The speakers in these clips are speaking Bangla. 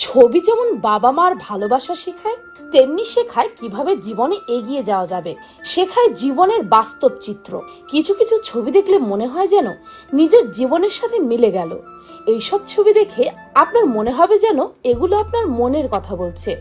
ছবি যেমন বাবা মার ভালোবাসা শেখায়, তেমনি শেখায় কিভাবে জীবনে এগিয়ে যাওয়া যাবে, শেখায় জীবনের বাস্তব চিত্র। কিছু কিছু ছবি দেখলে মনে হয় যেন নিজের জীবনের সাথে মিলে গেল। এইসব ছবি দেখে আপনার মনে হবে যেন এগুলো আপনার মনের কথা বলছে।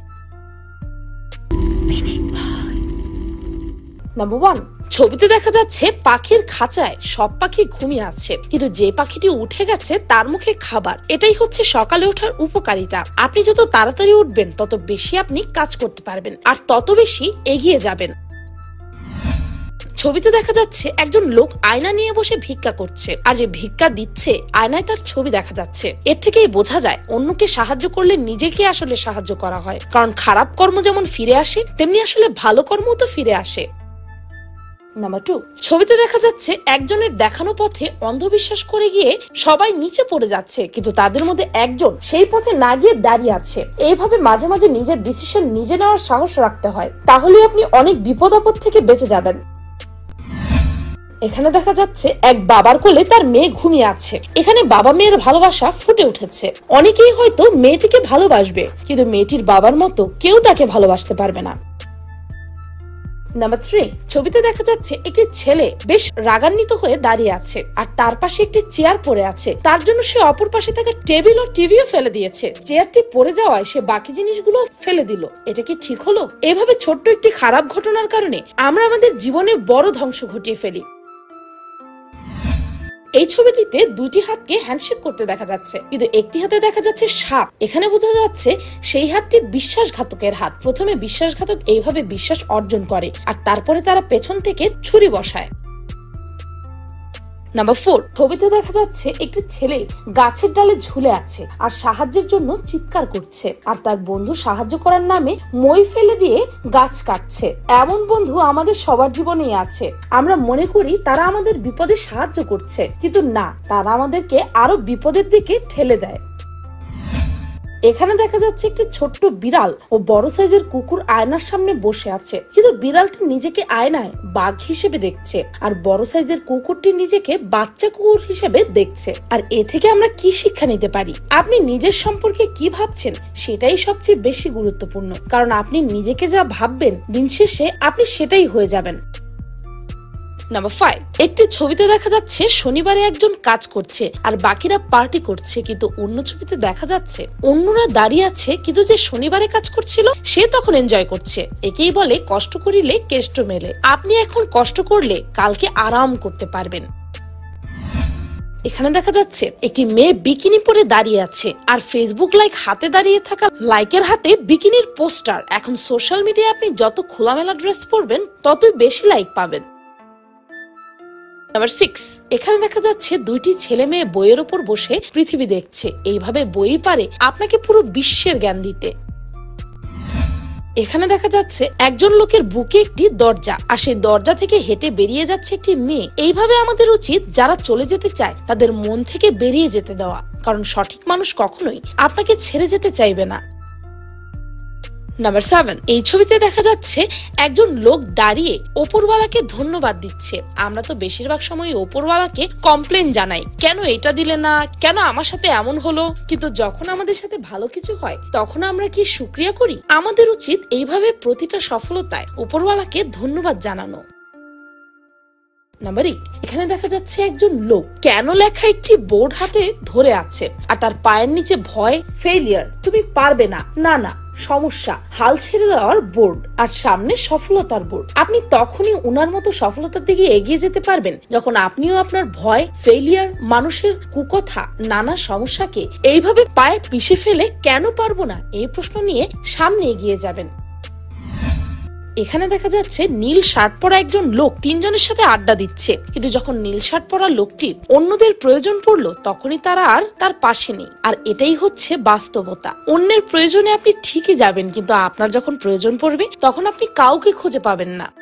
নাম্বার 1, ছবিতে দেখা যাচ্ছে পাখির খাঁচায় সব পাখি ঘুমিয়ে আছে, কিন্তু যে পাখিটি উঠে গেছে তার মুখে খাবার। এটাই হচ্ছে সকালে ওঠার উপকারিতা। আপনি যত তাড়াতাড়ি উঠবেন তত বেশি আপনি কাজ করতে পারবেন আর তত বেশি এগিয়ে যাবেন। ছবিতে দেখা যাচ্ছে একজন লোক আয়না নিয়ে বসে ভিক্ষা করছে, আর যে ভিক্ষা দিচ্ছে আয়নায় তার ছবি দেখা যাচ্ছে। এর থেকেই বোঝা যায় অন্যকে সাহায্য করলে নিজেকে আসলে সাহায্য করা হয়, কারণ খারাপ কর্ম যেমন ফিরে আসে তেমনি আসলে ভালো কর্ম তো ফিরে আসে। নাম্বার 2, ছবিতে দেখা যাচ্ছে একজনের দেখানো পথে অন্ধবিশ্বাস করে গিয়ে সবাই নিচে পড়ে যাচ্ছে, কিন্তু তাদের মধ্যে একজন সেই পথে না গিয়ে দাঁড়িয়ে আছে। এইভাবে মাঝে মাঝে নিজের ডিসিশন নিজে নেওয়ার সাহস রাখতে হয়, তাহলে আপনি অনেক বিপদ আপদ থেকে বেঁচে যাবেন। এখানে দেখা যাচ্ছে এক বাবার কোলে তার মেয়ে ঘুমিয়ে আছে। এখানে বাবা মেয়ের ভালোবাসা ফুটে উঠেছে। অনেকেই হয়তো মেয়েটিকে ভালোবাসবে, কিন্তু মেয়েটির বাবার মতো কেউ তাকে ভালোবাসতে পারবে না। নাম্বার 3, ছবিতে দেখা যাচ্ছে একটি ছেলে বেশ রাগান্বিত হয়ে দাঁড়িয়ে আছে, আর তার পাশে একটি চেয়ার পড়ে আছে। তার জন্য সে অপর পাশে থাকা টেবিল ও টিভিও ফেলে দিয়েছে। চেয়ারটি পড়ে যাওয়ায় সে বাকি জিনিসগুলো ফেলে দিল। এটা কি ঠিক হলো? এভাবে ছোট্ট একটি খারাপ ঘটনার কারণে আমরা আমাদের জীবনে বড় ধ্বংস ঘটিয়ে ফেলি। এই ছবিটিতে দুটি হাতকে হ্যান্ডশেক করতে দেখা যাচ্ছে, কিন্তু একটি হাতে দেখা যাচ্ছে সাপ। এখানে বোঝা যাচ্ছে সেই হাতটি বিশ্বাসঘাতকের হাত। প্রথমে বিশ্বাসঘাতক এইভাবে বিশ্বাস অর্জন করে, আর তারপরে তারা পেছন থেকে ছুরি বসায়। নাম্বার 4, ছবিতে দেখা যাচ্ছে একটি ছেলে গাছের ডালে ঝুলে আছে আর সাহায্যের জন্য চিৎকার করছে, আর তার বন্ধু সাহায্য করার নামে মই ফেলে দিয়ে গাছ কাটছে। এমন বন্ধু আমাদের সবার জীবনেই আছে। আমরা মনে করি তারা আমাদের বিপদে সাহায্য করছে, কিন্তু না, তারা আমাদেরকে আরো বিপদের দিকে ঠেলে দেয়। এখানে দেখা যাচ্ছে একটি ছোট্ট বিড়াল ও বড় সাইজের কুকুর আয়নার সামনে বসে আছে, কিন্তু বিড়ালটি নিজেকে আয়নায় বাঘ হিসেবে দেখছে, আর বড় সাইজের কুকুরটি নিজেকে বাচ্চা কুকুর হিসেবে দেখছে। আর এ থেকে আমরা কি শিক্ষা নিতে পারি? আপনি নিজের সম্পর্কে কি ভাবছেন সেটাই সবচেয়ে বেশি গুরুত্বপূর্ণ, কারণ আপনি নিজেকে যা ভাববেন দিন শেষে আপনি সেটাই হয়ে যাবেন। নাম্বার 5, একটি ছবিতে দেখা যাচ্ছে শনিবারে একজন কাজ করছে আর বাকিরা পার্টি করছে, কিন্তু অন্য ছবিতে দেখা যাচ্ছে অন্যরা দাঁড়িয়ে আছে, কিন্তু যে শনিবারে কাজ করছিল সে তখন এনজয় করছে। একেই বলে কষ্ট করিলে কেষ্ট মেলে। আপনি এখন কষ্ট করলে কালকে আরাম করতে পারবেন। এখানে দেখা যাচ্ছে একটি মেয়ে বিকিনি পরে দাঁড়িয়ে আছে, আর ফেসবুক লাইক হাতে দাঁড়িয়ে থাকা লাইকের হাতে বিকিনির পোস্টার। এখন সোশ্যাল মিডিয়ায় আপনি যত খোলামেলা ড্রেস পরবেন ততই বেশি লাইক পাবেন। নাম্বার 6, এখানে দেখা যাচ্ছে দুইটি ছেলে মেয়ে বইয়ের উপর বসে পৃথিবী দেখছে। এইভাবে বই পারে আপনাকে পুরো বিশ্বের জ্ঞান দিতে। এখানে দেখা যাচ্ছে একজন লোকের বুকে একটি দরজা, আর সেই দরজা থেকে হেঁটে বেরিয়ে যাচ্ছে একটি মেয়ে। এইভাবে আমাদের উচিত যারা চলে যেতে চায় তাদের মন থেকে বেরিয়ে যেতে দেওয়া, কারণ সঠিক মানুষ কখনোই আপনাকে ছেড়ে যেতে চাইবে না। নাম্বার 7, এই ছবিতে দেখা যাচ্ছে একজন লোক দাঁড়িয়ে ওপরওয়ালাকে ধন্যবাদ দিচ্ছে। আমরা তো বেশিরভাগ সময় ওপরওয়ালাকে কমপ্লেন জানাই, কেন এটা দিলে না, কেন আমার সাথে এমন হলো, কিন্তু যখন আমাদের সাথে ভালো কিছু হয় তখন আমরা কি শুকরিয়া করি? আমাদের উচিত এইভাবে প্রতিটা সফলতায় ওপরওয়ালাকে ধন্যবাদ জানানো। নাম্বার 8, এখানে দেখা যাচ্ছে একজন লোক কেন লেখা একটি বোর্ড হাতে ধরে আছে, আর তার পায়ের নিচে ভয়, ফেলিয়ার, তুমি পারবে না, না না, সমস্যা, হাল ছেড়ে দেওয়ার বোর্ড, আর সামনে সফলতার বোর্ড। আপনি তখনই উনার মতো সফলতার দিকে এগিয়ে যেতে পারবেন যখন আপনিও আপনার ভয়, ফেলিয়ার, মানুষের কুকথা, নানা সমস্যাকে এইভাবে পায়ে পিষে ফেলে কেন পারবো না এই প্রশ্ন নিয়ে সামনে এগিয়ে যাবেন। এখানে দেখা যাচ্ছে নীল শার্ট পরা একজন লোক তিনজনের সাথে আড্ডা দিচ্ছে, কিন্তু যখন নীল শার্ট পরা লোকটির অন্যদের প্রয়োজন পড়লো তখনই তারা আর তার পাশে নেই। আর এটাই হচ্ছে বাস্তবতা। অন্যের প্রয়োজনে আপনি ঠিকই যাবেন, কিন্তু আপনার যখন প্রয়োজন পড়বে তখন আপনি কাউকে খুঁজে পাবেন না।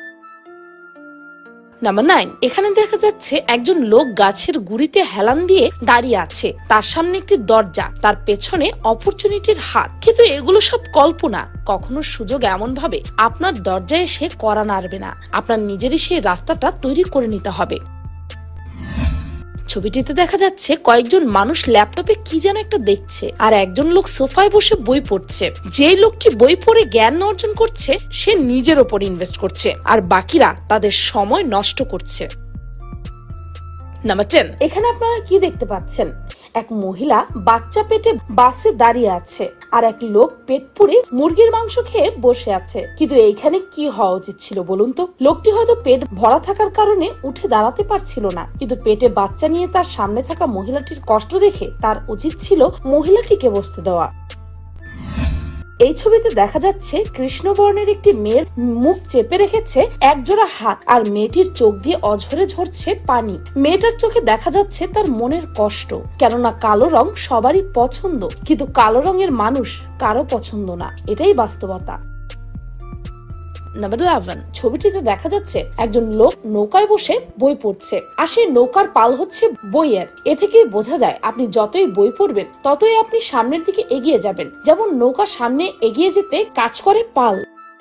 নাম্বার 9, এখানে দেখা যাচ্ছে একজন লোক গাছের গুড়িতে হেলান দিয়ে দাঁড়িয়ে আছে। তার সামনে একটি দরজা, তার পেছনে অপরচুনিটির হাত। কিন্তু এগুলো সব কল্পনা। কখনো সুযোগ এমন ভাবে আপনার দরজায় এসে কড়া নাড়বে না। আপনার নিজেরই সেই রাস্তাটা তৈরি করে নিতে হবে। ছবিটিতে দেখা যাচ্ছে কয়েকজন মানুষ ল্যাপটপে কি যেন একটা দেখছে, আর একজন লোক সোফায় বসে বই পড়ছে। যে লোকটি বই পড়ে জ্ঞান অর্জন করছে সে নিজের ওপর ইনভেস্ট করছে, আর বাকিরা তাদের সময় নষ্ট করছে। নাম্বার 10, এখানে আপনারা কি দেখতে পাচ্ছেন? এক মহিলা বাচ্চা পেটে বাসে দাঁড়িয়ে আছে, আর এক লোক পেট পুড়ে মুরগির মাংস খেয়ে বসে আছে। কিন্তু এইখানে কি হওয়া উচিত ছিল বলুন তো? লোকটি হয়তো পেট ভরা থাকার কারণে উঠে দাঁড়াতে পারছিল না, কিন্তু পেটে বাচ্চা নিয়ে তার সামনে থাকা মহিলাটির কষ্ট দেখে তার উচিত ছিল মহিলাটিকে বসতে দেওয়া। এই ছবিতে দেখা যাচ্ছে কৃষ্ণবর্ণের একটি মেয়ের মুখ চেপে রেখেছে একজোড়া হাত, আর মেয়েটির চোখ দিয়ে অঝরে ঝরছে পানি। মেয়েটার চোখে দেখা যাচ্ছে তার মনের কষ্ট, কেননা কালো রং সবারই পছন্দ, কিন্তু কালো রঙের মানুষ কারো পছন্দ না, এটাই বাস্তবতা। নাম্বার 11, ছবিটিতে দেখা যাচ্ছে একজন লোক নৌকায় বসে বই পড়ছে, আর সেই নৌকার পাল হচ্ছে বইয়ের। এ থেকেই বোঝা যায় আপনি যতই বই পড়বেন ততই আপনি সামনের দিকে এগিয়ে যাবেন। যেমন নৌকা সামনে এগিয়ে যেতে কাজ করে পাল।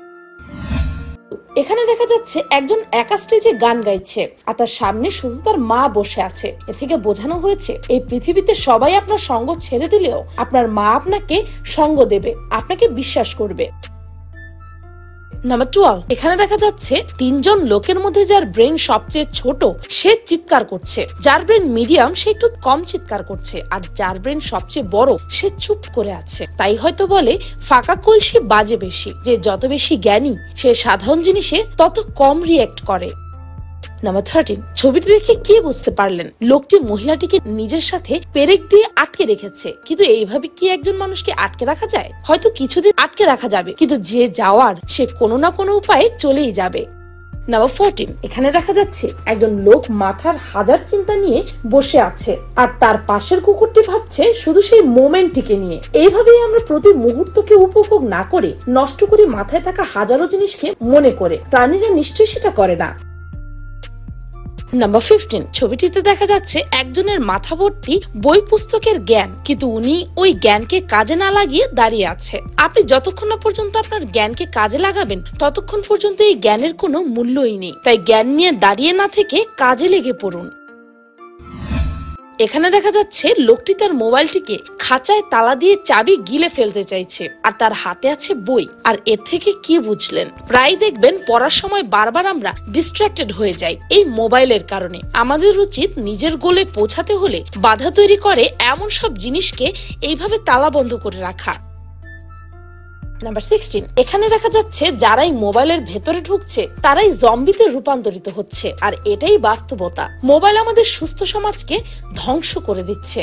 এখানে দেখা যাচ্ছে একজন একা স্টেজে গান গাইছে, আর তার সামনে শুধু তার মা বসে আছে। এ থেকে বোঝানো হয়েছে এই পৃথিবীতে সবাই আপনার সঙ্গ ছেড়ে দিলেও আপনার মা আপনাকে সঙ্গ দেবে, আপনাকে বিশ্বাস করবে। নাম্বার 12, এখানে দেখা যাচ্ছে তিনজন লোকের মধ্যে যার ব্রেন সবচেয়ে ছোট সে চিৎকার করছে, যার ব্রেন মিডিয়াম সে একটু কম চিৎকার করছে, আর যার ব্রেন সবচেয়ে বড় সে চুপ করে আছে। তাই হয়তো বলে ফাঁকা কলসি বাজে বেশি, যে যত বেশি জ্ঞানী সে সাধারণ জিনিসে তত কম রিয়েক্ট করে। নাম্বার 13, ছবিটি দেখে কি বুঝতে পারলেন? লোকটি মহিলাটিকে নিজের সাথে পেরেক দিয়ে আটকে রেখেছে, কিন্তু এইভাবে কি একজন মানুষকে আটকে রাখা যায়? হয়তো কিছুদিন আটকে রাখা যাবে, কিন্তু যে যাওয়ার সে কোনো না কোনো উপায়ে চলেই যাবে। নাম্বার 14, এখানে দেখা যাচ্ছে একজন লোক মাথার হাজার চিন্তা নিয়ে বসে আছে, আর তার পাশের কুকুরটি ভাবছে শুধু সেই মোমেন্টটিকে নিয়ে। এইভাবেই আমরা প্রতি মুহূর্তকে উপভোগ না করে নষ্ট করি মাথায় থাকা হাজারো জিনিসকে মনে করে। প্রাণীরা নিশ্চয়ই সেটা করে না। নাম্বার 15, ছবিটিতে দেখা যাচ্ছে একজনের মাথা ভর্তি বই পুস্তকের জ্ঞান, কিন্তু উনি ওই জ্ঞানকে কাজে না লাগিয়ে দাঁড়িয়ে আছে। আপনি যতক্ষণ না পর্যন্ত আপনার জ্ঞানকে কাজে লাগাবেন ততক্ষণ পর্যন্ত এই জ্ঞানের কোনো মূল্যই নেই। তাই জ্ঞান নিয়ে দাঁড়িয়ে না থেকে কাজে লেগে পড়ুন। এখানে দেখা যাচ্ছে লোকটি তার মোবাইলটিকে খাঁচায় তালা দিয়ে চাবি গিলে ফেলতে চাইছে, আর তার হাতে আছে বই। আর এর থেকে কি বুঝলেন? প্রায় দেখবেন পড়ার সময় বারবার আমরা ডিস্ট্রাক্টেড হয়ে যাই এই মোবাইলের কারণে। আমাদের উচিত নিজের গোলে পৌঁছাতে হলে বাধা তৈরি করে এমন সব জিনিসকে এইভাবে তালা বন্ধ করে রাখা। নাম্বার 16, এখানে দেখা যাচ্ছে যারাই মোবাইলের ভেতরে ঢুকছে তারাই জম্বিতে রূপান্তরিত হচ্ছে, আর এটাই বাস্তবতা। মোবাইল আমাদের সুস্থ সমাজকে ধ্বংস করে দিচ্ছে।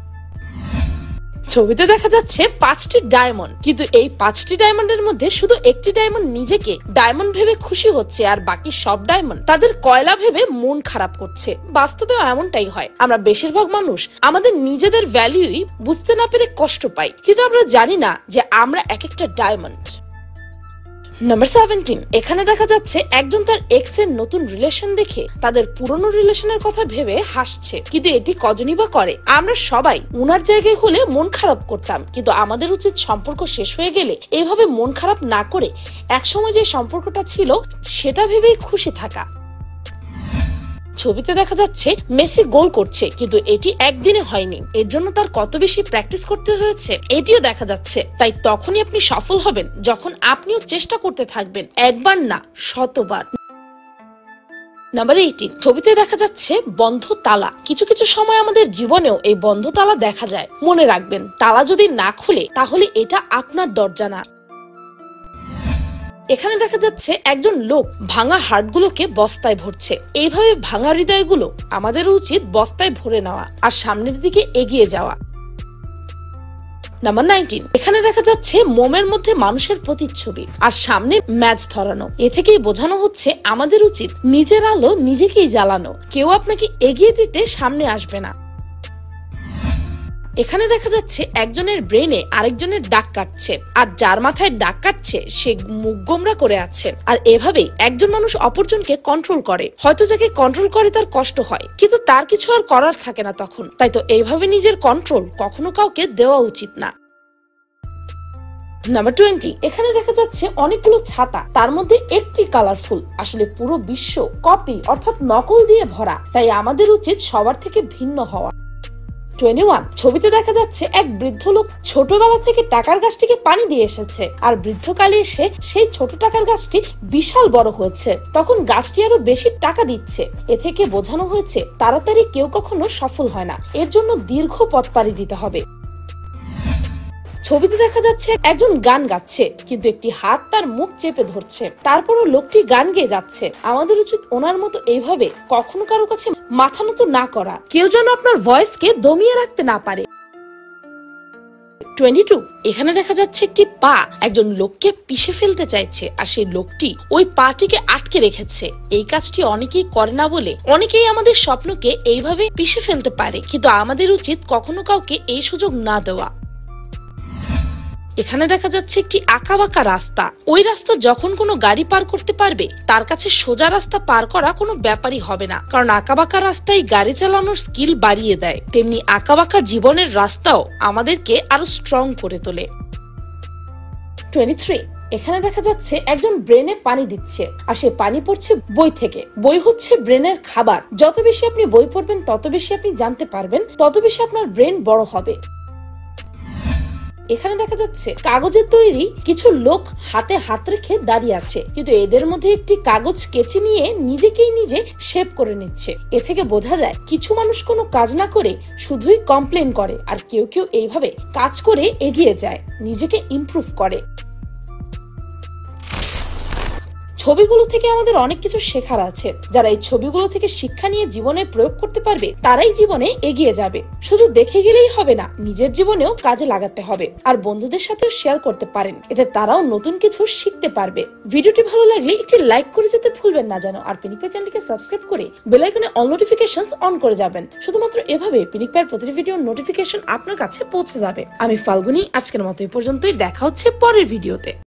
ছবিতে দেখা যাচ্ছে 5টি ডায়মন্ড, কিন্তু এই 5টি ডায়মন্ডের মধ্যে শুধু একটি ডায়মন্ড নিজেকে ডায়মন্ড ভেবে খুশি হচ্ছে, আর বাকি সব ডায়মন্ড তাদের কয়লা ভেবে মন খারাপ করছে। বাস্তবে এমনটাই হয়। আমরা বেশিরভাগ মানুষ আমাদের নিজেদের ভ্যালুই বুঝতে না পেরে কষ্ট পাই, কিন্তু আমরা জানি না যে আমরা এক একটা ডায়মন্ড। নাম্বার 17, এখানে দেখা যাচ্ছে একজন তার এক্স এর নতুন রিলেশন দেখে তাদের পুরনো রিলেশনের কথা ভেবে হাসছে, কিন্তু এটি কজনই বা করে? আমরা সবাই উনার জায়গায় হলে মন খারাপ করতাম, কিন্তু আমাদের উচিত সম্পর্ক শেষ হয়ে গেলে এইভাবে মন খারাপ না করে একসময় যে সম্পর্কটা ছিল সেটা ভেবেই খুশি থাকা। ছবিতে দেখা যাচ্ছে মেসি গোল করছে, কিন্তু এটি একদিনে হয়নি, এর জন্য তার কত বেশি প্র্যাকটিস করতে হয়েছে এটিও দেখা যাচ্ছে। তাই তখনই আপনি সফল হবেন যখন আপনিও চেষ্টা করতে থাকবেন, একবার না শতবার। নাম্বার 18, ছবিতে দেখা যাচ্ছে বন্ধ তালা। কিছু কিছু সময় আমাদের জীবনেও এই বন্ধ তালা দেখা যায়। মনে রাখবেন, তালা যদি না খুলে তাহলে এটা আপনার দরজা না। এখানে দেখা যাচ্ছে একজন লোক ভাঙা হার্টগুলোকে বস্তায় ভরছে। এইভাবে ভাঙা হৃদয়গুলো আমাদের উচিত বস্তায় ভরে নেওয়া আর সামনের দিকে এগিয়ে যাওয়া। নাম্বার 19, এখানে দেখা যাচ্ছে মোমের মধ্যে মানুষের প্রতিচ্ছবি আর সামনে ম্যাচ ধরানো। এ থেকেই বোঝানো হচ্ছে আমাদের উচিত নিজের আলো নিজেকেই জ্বালানো। কেউ আপনাকে এগিয়ে দিতে সামনে আসবে না। এখানে দেখা যাচ্ছে একজনের ব্রেনে আরেকজনের দাগ কাটছে, আর যার মাথায় দাগ কাটছে সে মুখ গোমরা করে আছে। আর এভাবেই একজন মানুষ অপরজনকে কন্ট্রোল করে। হয়তো যাকে কন্ট্রোল করে তার কষ্ট হয়, কিন্তু তার কিছু আর করার থাকে না তখন। তাই তো এইভাবে নিজের কন্ট্রোল কখনো কাউকে দেওয়া উচিত না। নাম্বার 20, এখানে দেখা যাচ্ছে অনেকগুলো ছাতা, তার মধ্যে একটি কালারফুল। আসলে পুরো বিশ্ব কপি অর্থাৎ নকল দিয়ে ভরা, তাই আমাদের উচিত সবার থেকে ভিন্ন হওয়া। 21, ছবিতে দেখা যাচ্ছে এক বৃদ্ধ লোক ছোটবেলা থেকে টাকার গাছটিকে পানি দিয়ে এসেছে, আর বৃদ্ধকালে এসে সেই ছোট টাকার গাছটি বিশাল বড় হয়েছে। তখন গাছটি আরো বেশি টাকা দিচ্ছে। এ থেকে বোঝানো হয়েছে তাড়াতাড়ি কেউ কখনো সফল হয় না, এর জন্য দীর্ঘ পথ পাড়ি দিতে হবে। ছবিতে দেখা যাচ্ছে একজন গান গাচ্ছে, কিন্তু একটি হাত তার মুখ চেপে ধরছে। তারপরও লোকটি গান গেয়ে যাচ্ছে। আমাদের উচিত ওনার মতো এইভাবে কখনো কারো কাছে মাথা নত না করা, কেউ যেন আপনার ভয়েসকে দমিয়ে রাখতে না পারে। 22, এখানে দেখা যাচ্ছে একটি পা একজন লোককে পিষে ফেলতে চাইছে, আর সেই লোকটি ওই পাটিকে আটকে রেখেছে। এই কাজটি অনেকেই করে না বলে অনেকেই আমাদের স্বপ্নকে এইভাবে পিষে ফেলতে পারে, কিন্তু আমাদের উচিত কখনো কাউকে এই সুযোগ না দেওয়া। এখানে দেখা যাচ্ছে একটি আঁকাবাঁকা রাস্তা। ওই রাস্তা যখন কোনো গাড়ি পার করতে পারবে, তার কাছে সোজা রাস্তা পার করা কোনো ব্যাপারই হবে না, কারণ আঁকাবাঁকা রাস্তায় গাড়ি চালানোর স্কিল বাড়িয়ে দেয়। তেমনি আঁকাবাঁকা জীবনের রাস্তাও আমাদেরকে আরো স্ট্রং করে তোলে। 23, এখানে দেখা যাচ্ছে একজন ব্রেনে পানি দিচ্ছে, আর সে পানি পড়ছে বই থেকে। বই হচ্ছে ব্রেনের খাবার। যত বেশি আপনি বই পড়বেন, তত বেশি আপনি জানতে পারবেন, তত বেশি আপনার ব্রেন বড় হবে। এখানে দেখা যাচ্ছে কাগজের তৈরি কিছু লোক হাতে হাত রেখে দাঁড়িয়ে আছে, কিন্তু এদের মধ্যে একটি কাগজ কেচি নিয়ে নিজেকেই নিজে শেপ করে নিচ্ছে। এ থেকে বোঝা যায় কিছু মানুষ কোনো কাজ না করে শুধুই কমপ্লেন করে, আর কেউ কেউ এইভাবে কাজ করে এগিয়ে যায়, নিজেকে ইমপ্রুভ করে। ছবিগুলো থেকে আমাদের অনেক কিছু শেখার আছে। যারা এই ছবিগুলো থেকে শিক্ষা নিয়ে জীবনে প্রয়োগ করতে পারবে, তারাই জীবনে এগিয়ে যাবে। শুধু দেখে গেলেই হবে না, নিজের জীবনেও কাজে লাগাতে হবে, আর বন্ধুদের সাথেও শেয়ার করতে পারেন, এতে তারাও নতুন কিছু শিখতে পারবে। ভিডিওটি ভালো লাগলে একটি লাইক করে যেতে ভুলবেন না যেন, আর পিনিক পাই চ্যানেলটিকে সাবস্ক্রাইব করে বেল আইকনে অল নোটিফিকেশনস অন করে যাবেন। শুধুমাত্র এভাবে পিনিক পাইয়ের প্রতিটি ভিডিওর নোটিফিকেশন আপনার কাছে পৌঁছে যাবে। আমি ফাল্গুনী, আজকের মতো এই পর্যন্তই। দেখা হচ্ছে পরের ভিডিওতে।